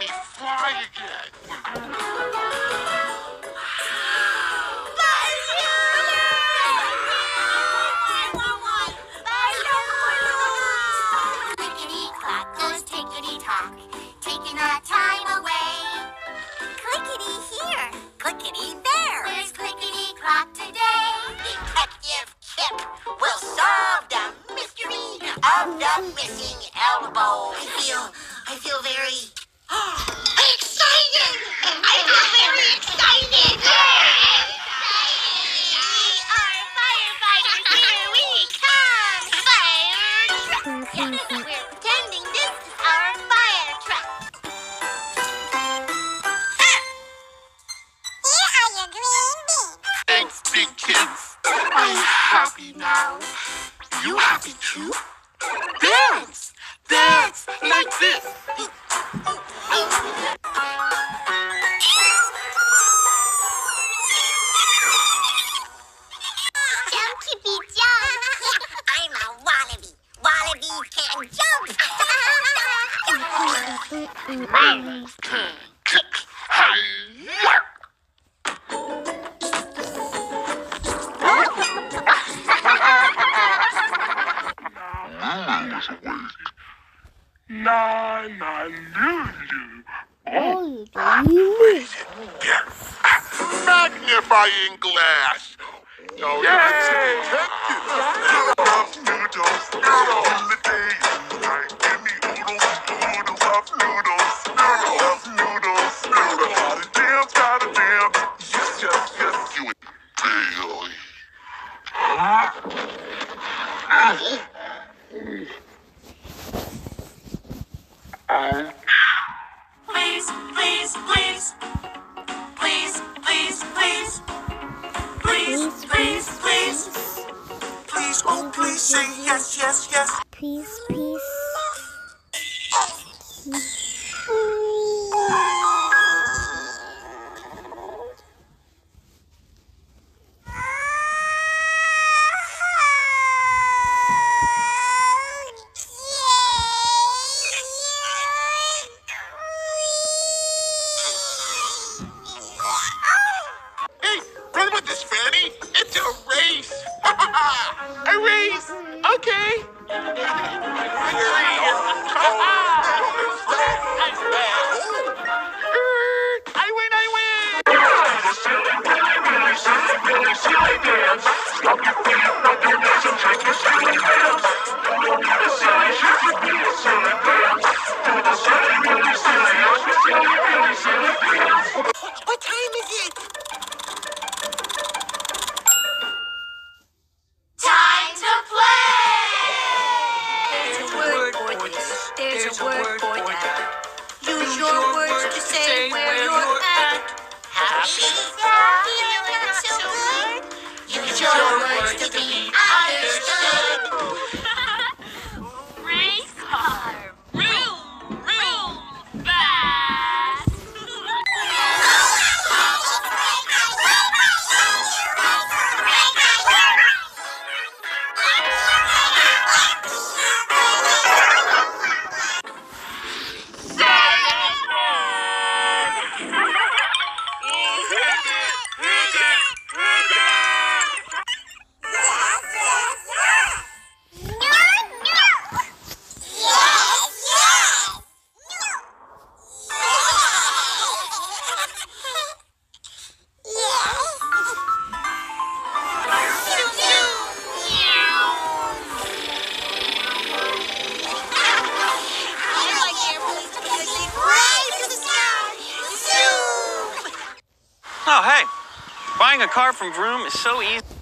me fly again. Clickety-clock goes tickety-tock, taking our time away. Clickety here, clickety there. Where's clickety-clock today? Detective Kip will solve the mystery of the missing elbow. I feel very excited. I feel very excited. Firefighters, here we come! Fire truck! We're pretending this is our fire truck. Here are your green beans. Thanks, big kids. I'm happy now. You happy too? Dance! Dance like this. Jump, Kippy, jump! I'm a wallaby. Wallabies can jump. Man can kick. Hi-ya! La la lulu. Oh, here. Magnifying glass. Oh, that's detective. Love noodles in the day and night. Give me oodles of noodles. Love noodles. Gotta dance. Yes. Do it daily. Please, please, please. Please, please, please. Please, please, please. Please, oh please say yes, yes, yes. Please, please. Hey, run with this, Fanny. It's a race. A race. Okay. I win. What time is it? Time to play! There's a word for this. There's a word for that. Use your words to say where you're at. Happy? Feeling not so good? Use your words to be understood. Race car, room, fast. Oh, hey. Buying a car from Vroom is so easy.